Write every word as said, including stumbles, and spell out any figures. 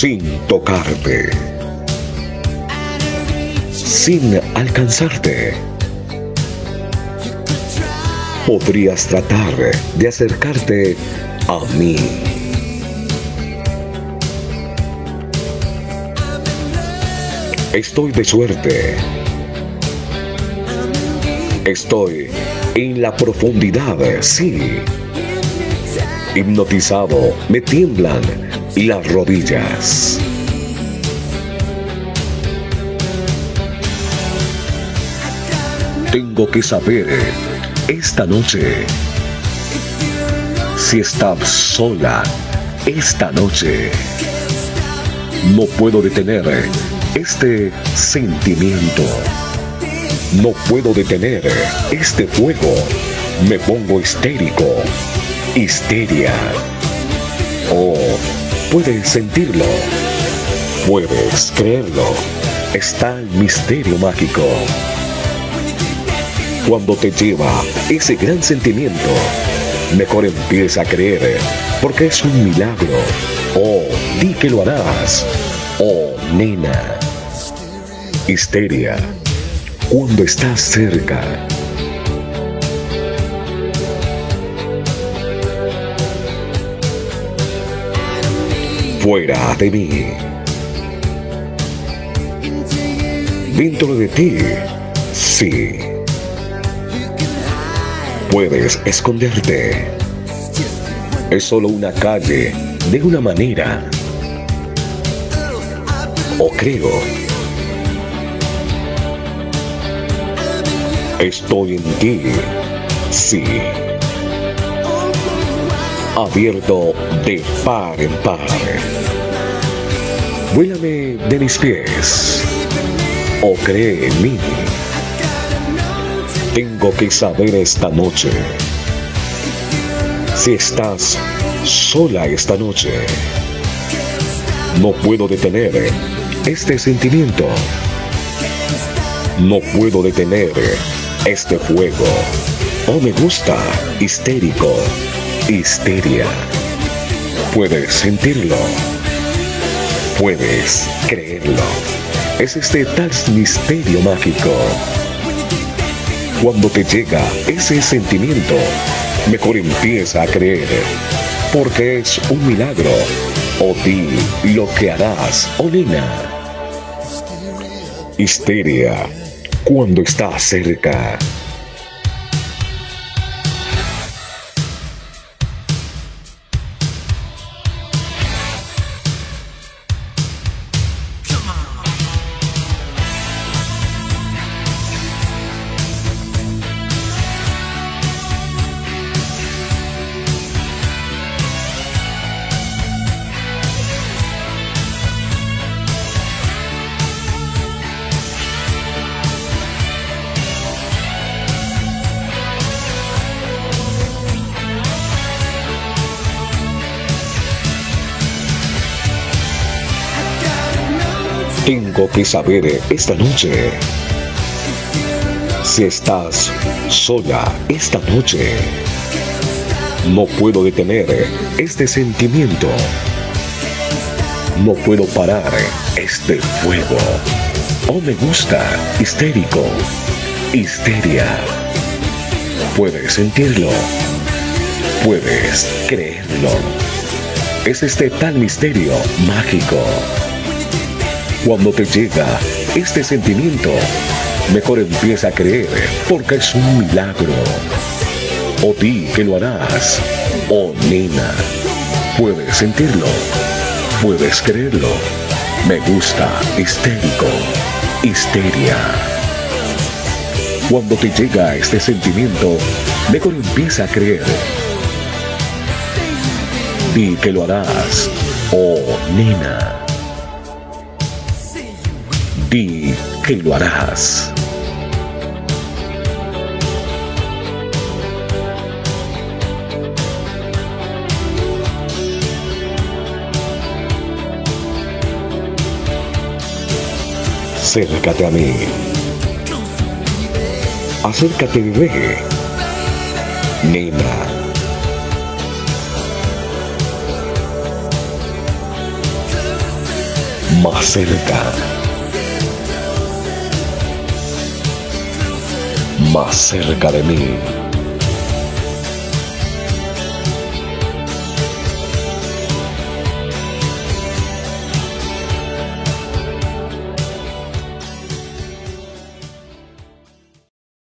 sin tocarte, sin alcanzarte. Podrías tratar de acercarte a mí. Estoy de suerte. Estoy en la profundidad, sí. Hipnotizado, me tiemblan las rodillas. Tengo que saber esta noche si estás sola esta noche. No puedo detener este sentimiento. No puedo detener este fuego. Me pongo histérico. Histeria. Oh, puedes sentirlo. Puedes creerlo. Está el misterio mágico. Cuando te lleva ese gran sentimiento, mejor empieza a creer, porque es un milagro. Oh, di que lo harás. Oh, nena. Histeria. Cuando estás cerca. Fuera de mí. Dentro de ti, sí. Puedes esconderte. Es solo una calle de una manera. O creo. Estoy en ti, sí. Abierto de par en par. Vuélame de mis pies. O cree en mí. Tengo que saber esta noche si estás sola esta noche. No puedo detener este sentimiento. No puedo detener este fuego. Oh, me gusta. Histérico. Histeria. Puedes sentirlo. Puedes creerlo. Es este tal misterio mágico. Cuando te llega ese sentimiento, mejor empieza a creer, porque es un milagro. O di lo que harás, oh nena. Histeria. Cuando estás cerca. Tengo que saber esta noche si estás sola esta noche. No puedo detener este sentimiento. No puedo parar este fuego. Oh, me gusta. Histérico. Histeria. Puedes sentirlo. Puedes creerlo. Es este tal misterio mágico. Cuando te llega este sentimiento, mejor empieza a creer, porque es un milagro. O di que lo harás. Oh, nena. Puedes sentirlo. Puedes creerlo. Me gusta. Histérico. Histeria. Cuando te llega este sentimiento, mejor empieza a creer. Di que lo harás. Oh, nena. Di que lo harás. Acércate a mí. Acércate, bebé. Nena. más cerca, más cerca de mí.